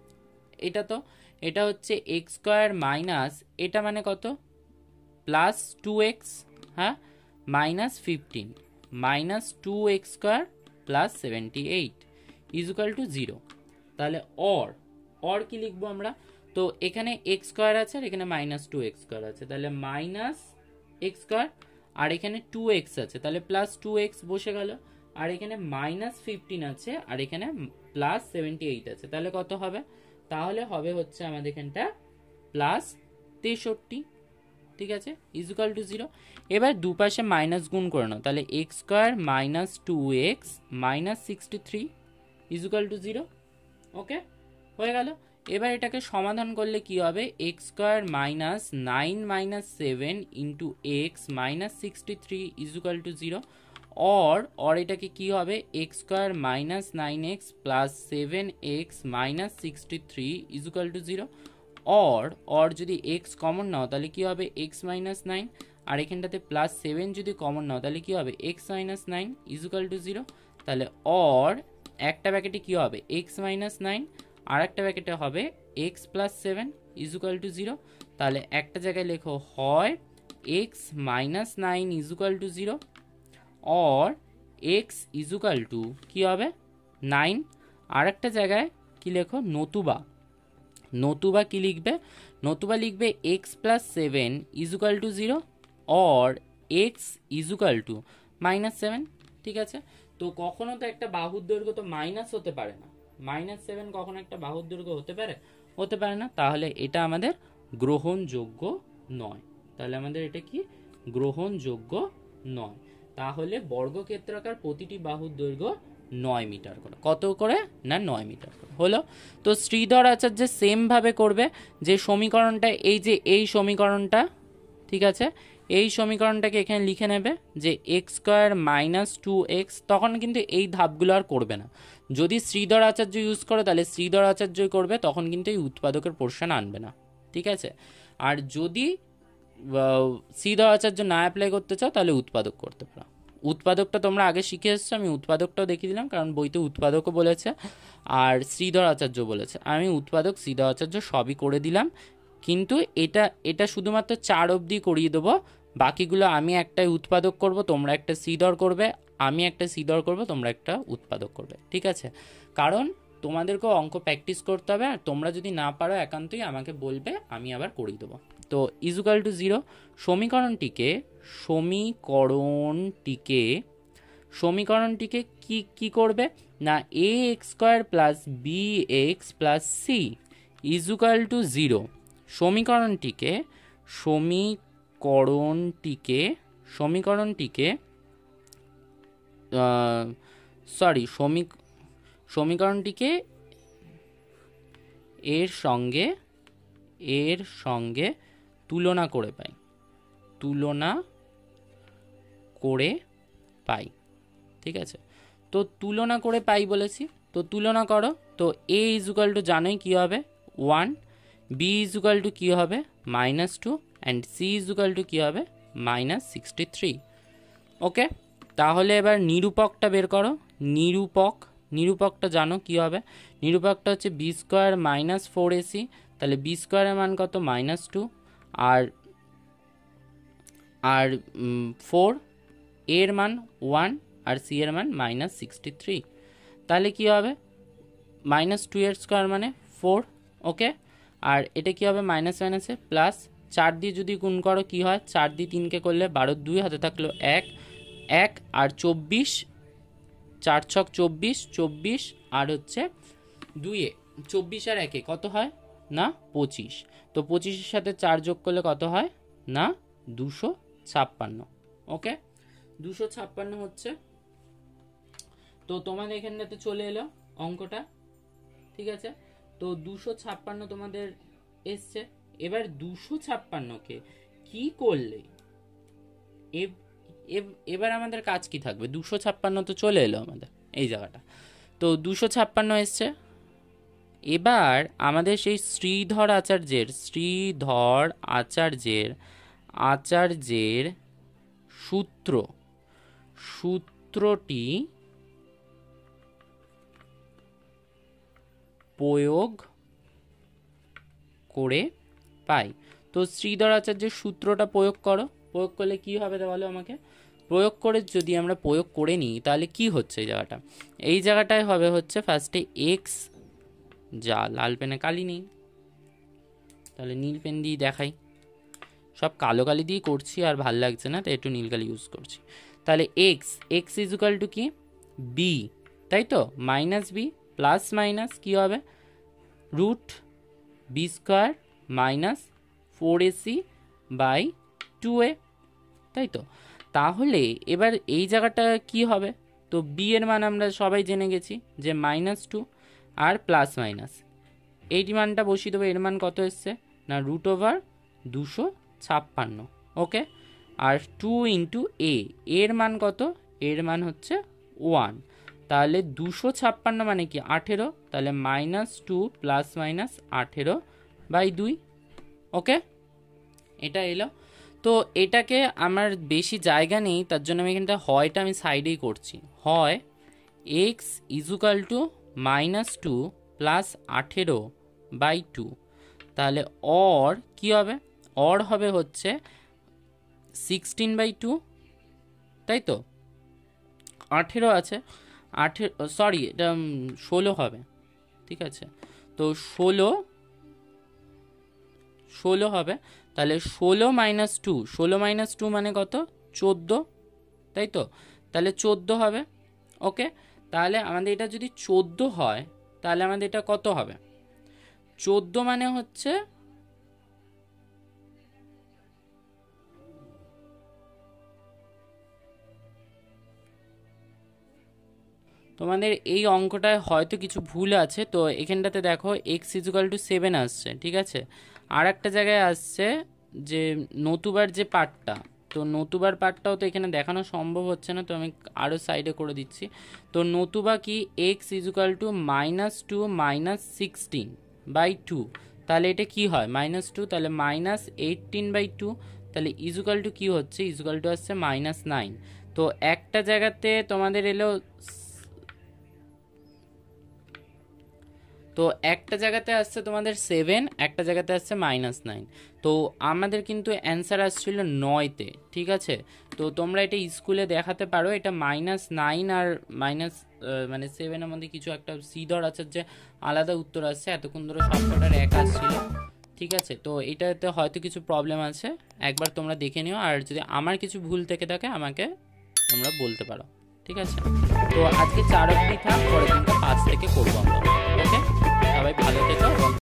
এটা তো এটা হচ্ছে এক্স স্কোয়ার মাইনাস এটা মানে কত প্লাস টু এক্স, হ্যাঁ, minus fifteen minus two X square plus seventy eight equal to zero. তাহলে অর অর কি লিখবো আমরা, তো এখানে এক্স স্কোয়ার আছে আর এখানে মাইনাস টু এক্স স্কোয়ার আছে, তাহলে মাইনাস এক্স স্কোয়ার, আর এখানে টু এক্স আছে তাহলে প্লাস টু এক্স বসে গেল, আর এখানে মাইনাস ফিফটিন আছে আর এখানে প্লাস সেভেন্টি এইট আছে, তাহলে কত হবে, তাহলে হবে হচ্ছে আমাদের এখানটা প্লাস তেষট্টি। ঠিক আছে, ইজুকাল টু জিরো। এবার দুপাশে মাইনাস গুণ করে নাও, তাহলে x square minus two x minus sixty three equal to zero. Okay, হয়ে গেল। এবার এটাকে সমাধান করলে কি হবে, X square minus nine minus seven into x minus sixty three equal to zero. Or or এটাকে কি হবে, X square minus nine X plus seven X minus sixty three equal to zero. Or or যদি X common নাও তাহলে কি হবে X minus nine, আর এখানটাতে plus seven যদি কমন নাও তাহলে কি হবে X minus nine equal to zero. তাহলে অর একটা প্যাকেটে কি হবে এক্স মাইনাস নাইন, আর একটা প্যাকেটে হবে X plus seven equal to zero. তাহলে একটা জায়গায় লেখো হয় x minus nine equal to zero, or x equal to কি হবে নাইন, আর একটা জায়গায় কি লেখো নতুবা, নতুবা কি লিখবে, নতুবা লিখবে X plus seven equal to zero, or x equal to minus seven. ঠিক আছে, তো কখনো তো একটা বাহুর দৈর্ঘ্য তো মাইনাস হতে পারে না, মাইনাস সেভেন কখনো একটা বাহুর দৈর্ঘ্য হতে পারে, হতে পারে না, তাহলে এটা আমাদের গ্রহণযোগ্য নয়, তাহলে আমাদের এটা কি গ্রহণযোগ্য নয়। তাহলে বর্গক্ষেত্রাকার প্রতিটি বাহুর দৈর্ঘ্য নয় মিটার করে, কত করে না নয় মিটার করে হলো। তো শ্রীধর আচার্য সেম ভাবে করবে, যে সমীকরণটা এই যে এই সমীকরণটা, ঠিক আছে, এই সমীকরণটাকে এখানে লিখে নেবে যে x square minus two X, তখন কিন্তু এই ধাপগুলো আর করবে না। যদি শ্রীধর আচার্য ইউজ করে তাহলে শ্রীধর আচার্যই করবে, তখন কিন্তু এই উৎপাদকের পোর্শন আনবে না। ঠিক আছে, আর যদি শ্রীধর আচার্য না অ্যাপ্লাই করতে চাও তাহলে উৎপাদক করতে পারো। উৎপাদকটা তোমরা আগে শিখে এসছো, আমি উৎপাদকটাও দেখিয়ে দিলাম, কারণ বইতে উৎপাদকও বলেছে আর শ্রীধর আচার্য বলেছে, আমি উৎপাদক শ্রীধর আচার্য সবই করে দিলাম, কিন্তু এটা এটা শুধুমাত্র চার অবধি করিয়ে দেবো, বাকিগুলো আমি একটাই উৎপাদক করব, তোমরা একটা শ্রীধর করবে, আমি একটা শ্রীধর করব, তোমরা একটা উৎপাদক করবে। ঠিক আছে, কারণ তোমাদেরকেও অঙ্ক প্র্যাকটিস করতে হবে, আর তোমরা যদি না পারো একান্তই আমাকে বলবে, আমি আবার করিয়ে দেবো। তো ইজুকাল টু জিরো, সমীকরণটিকে সমীকরণটিকে সমীকরণটিকে কি কি করবে না এ x square plus B x plus C equal to zero. সমীকরণটিকে সমীকরণটিকে সমীকরণটিকে সরি সমী সমীকরণটিকে এর সঙ্গে এর সঙ্গে তুলনা করে পাই তুলনা করে পাই ঠিক আছে, তো তুলনা করে পাই বলেছি, তো তুলনা করো। তো এ ইজুকাল টু জানোই কী হবে ওয়ান, বি ইজুকাল টু কী হবে minus two, and C equal to কী হবে মাইনাস সিক্সটি থ্রি। ওকে, তাহলে এবার নিরূপকটা বের করো। নিরূপক নিরূপকটা জানো কী হবে, নিরূপকটা হচ্ছে B square minus four AC, তাহলে বি স্কোয়ারের মান কত মাইনাস টু, আর আর ফোর এর মান ওয়ান, আর সি এর মান মাইনাস সিক্সটি থ্রি, তাহলে কী হবে মাইনাস টু এর স্কোয়ার মানে ফোর। ওকে, আর এটা কী হবে মাইনাস মাইনাসে প্লাস, চার দিয়ে যদি গুণ করো কী হয়, চার দিয়ে তিনকে করলে বারো, দুই হাতে থাকলো এক, এক আর চব্বিশ, চার ছক চব্বিশ, চব্বিশ আর হচ্ছে দুইয়ে, চব্বিশ আর একে কত হয় না পঁচিশ, তো পঁচিশের সাথে চার যোগ করলে কত হয় না দুশো ছাপ্পান্ন। ওকে, দুশো ছাপ্পান্ন হচ্ছে। তো তোমাদের এখানটাতে চলে এলো অঙ্কটা, ঠিক আছে। তো দুশো ছাপ্পান্ন তোমাদের এসছে। এবার দুশো ছাপ্পান্নকে কি করলে এবার আমাদের কাজ কি থাকবে? দুশো ছাপ্পান্ন তো চলে এলো আমাদের এই জায়গাটা, তো দুশো ছাপ্পান্ন এসছে। এবার আমাদের সেই শ্রীধর আচার্যের শ্রীধর আচার্যের আচার্যের সূত্র সূত্রটি প্রয়োগ করে পাই। তো শ্রীধর আচার্যের সূত্রটা প্রয়োগ করো। প্রয়োগ করলে কি হবে বলো আমাকে? প্রয়োগ করে যদি আমরা প্রয়োগ করে নিই তাহলে কি হচ্ছে এই জায়গাটা? এই জায়গাটায় হবে হচ্ছে ফার্স্টে এক্স, যা লাল পেনে কালি নেই, তাহলে নীল পেন দিয়ে দেখাই। সব কালো কালি দিয়ে করছি আর ভাল লাগছে না, তাই একটু নীল কালি ইউজ করছি। তাহলে X X is equal to কি? বি, তাই তো? মাইনাস বি প্লাস মাইনাস কি হবে? Root B square minus four AC by two A, তাই তো? তাহলে এবার এই জায়গাটা কি হবে? তো বি এর মান আমরা সবাই জেনে গেছি যে মাইনাস টু আর প্লাস মাইনাস, এই মানটা বসিয়ে দেবো। এর মান কত এসছে না রুট ওভার দুশো ছাপ্পান্ন। ওকে, আর টু ইন্টু এ, এর মান কত? এর মান হচ্ছে ওয়ান। তাহলে দুশো ছাপ্পান্ন মানে কি? আঠেরো। তাহলে মাইনাস টু প্লাস মাইনাস আঠেরো বাই দুই। ওকে, এটা এলো। তো এটাকে আমার বেশি জায়গা নেই, তার জন্য আমি এখানটা হয়টা আমি সাইডেই করছি। হয় x equal to minus two plus আঠেরো বাই টু। তাহলে অর কি হবে? অর হবে হচ্ছে সিক্সটিন বাই টু, তাই তো? আঠেরো আছে, আঠেরো সরি এটা ষোলো হবে, ঠিক আছে। তো ষোলো ষোলো হবে। তাহলে ষোলো মাইনাস টু, ষোলো মাইনাস টু মানে কত? চোদ্দো, তাই তো? তাহলে চোদ্দো হবে। ওকে, তাহলে আমাদের এটা যদি চোদ্দো হয় তাহলে আমাদের এটা কত হবে? চোদ্দো মানে হচ্ছে তোমাদের এই অঙ্কটায় হয়তো কিছু ভুল আছে। তো এখানটাতে দেখো এক্স ইজুকাল টু সেভেন আসছে, ঠিক আছে। আর একটা জায়গায় আসছে যে নতুবার যে পার্টটা, তো নতুবার পার্টটাও তো এখানে দেখানো সম্ভব হচ্ছে না, তো আমি আরও সাইডে করে দিচ্ছি। তো নতুবা কি? X equal to minus two minus sixteen by two. তাহলে এটা কি হয়? মাইনাস টু, তাহলে মাইনাস এইটিন বাই টু। তাহলে ইজুকাল টু কি হচ্ছে? ইজুকাল টু আসছে মাইনাস নাইন। তো একটা জায়গাতে তোমাদের এলো, তো একটা জায়গাতে আসছে তোমাদের সেভেন, একটা জায়গাতে আসছে মাইনাস নাইন। তো আমাদের কিন্তু অ্যান্সার আসছিল নয়তে, ঠিক আছে। তো তোমরা এটা স্কুলে দেখাতে পারো, এটা মাইনাস নাইন আর মাইনাস মানে সেভেনের মধ্যে কিছু একটা শ্রীধর আচার্যের আলাদা উত্তর আসছে, এতক্ষণ ধরে সবকটার এক আসছিল, ঠিক আছে। তো এটাতে হয়তো কিছু প্রবলেম আছে, একবার তোমরা দেখে নিও। আর যদি আমার কিছু ভুল থেকে থাকে আমাকে তোমরা বলতে পারো, ঠিক আছে। তো আজকে চার অবধি থাক, পরের দিনটা পাঁচ থেকে করবো আমরা। ওকে, সবাই ভালো থেকো।